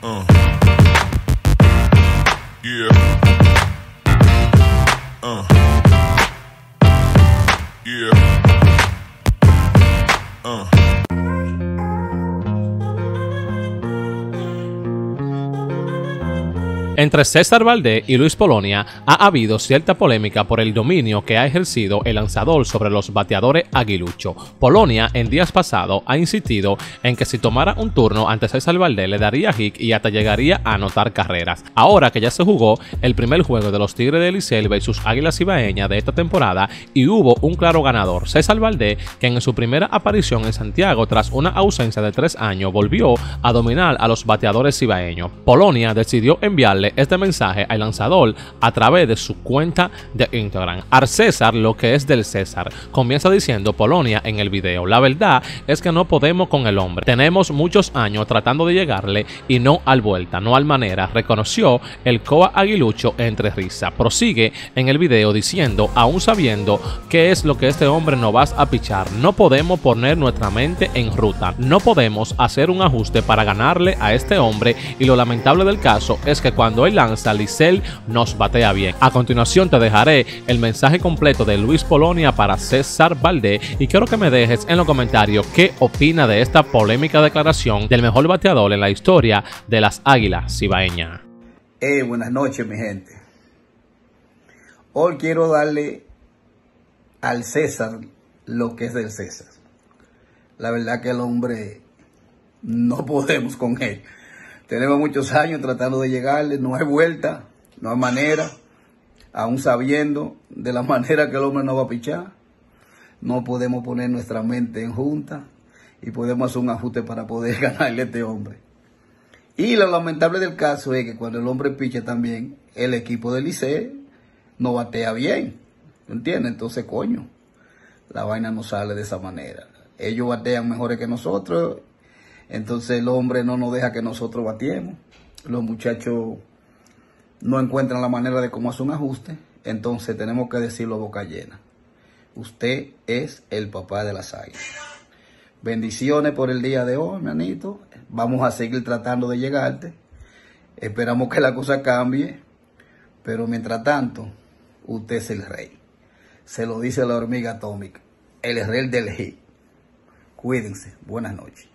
Yeah. Yeah. Entre César Valdés y Luis Polonia ha habido cierta polémica por el dominio que ha ejercido el lanzador sobre los bateadores aguilucho. Polonia en días pasados ha insistido en que si tomara un turno ante César Valdés le daría hit y hasta llegaría a anotar carreras. Ahora que ya se jugó el primer juego de los Tigres del Licey versus Águilas Cibaeñas de esta temporada y hubo un claro ganador, César Valdés, quien en su primera aparición en Santiago tras una ausencia de 3 años volvió a dominar a los bateadores cibaeños. Polonia decidió enviarle este mensaje al lanzador a través de su cuenta de Instagram. Al César lo que es del César, comienza diciendo Polonia en el video: la verdad es que no podemos con el hombre, tenemos muchos años tratando de llegarle y no al vuelta, no al manera, reconoció el coa aguilucho entre risa. Prosigue en el video diciendo: aún sabiendo qué es lo que este hombre no va a pichar, no podemos poner nuestra mente en ruta, no podemos hacer un ajuste para ganarle a este hombre, y lo lamentable del caso es que cuando él lanza, Licey nos batea bien. A continuación te dejaré el mensaje completo de Luis Polonia para César Valdés y quiero que me dejes en los comentarios qué opina de esta polémica declaración del mejor bateador en la historia de las Águilas Cibaeñas. Buenas noches, mi gente. Hoy quiero darle al César lo que es del César. La verdad que el hombre no podemos con él. Tenemos muchos años tratando de llegarle, no hay vuelta, no hay manera, aún sabiendo de la manera que el hombre no va a pichar. No podemos poner nuestra mente en junta y podemos hacer un ajuste para poder ganarle a este hombre. Y lo lamentable del caso es que cuando el hombre picha también, el equipo del Licey no batea bien, ¿entiendes? Entonces, coño, la vaina no sale de esa manera. Ellos batean mejores que nosotros. Entonces el hombre no nos deja que nosotros batiemos. Los muchachos no encuentran la manera de cómo hacer un ajuste. Entonces tenemos que decirlo a boca llena: usted es el papá de las Águilas. Bendiciones por el día de hoy, manito. Vamos a seguir tratando de llegarte. Esperamos que la cosa cambie. Pero mientras tanto, usted es el rey. Se lo dice la hormiga atómica. El rey del hit. Cuídense. Buenas noches.